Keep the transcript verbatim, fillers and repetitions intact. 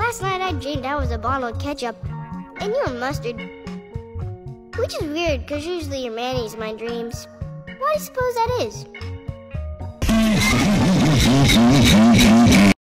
Last night I dreamed I was a bottle of ketchup, and you were mustard. Which is weird, because usually you're mayonnaise in my dreams. Why do you suppose that is?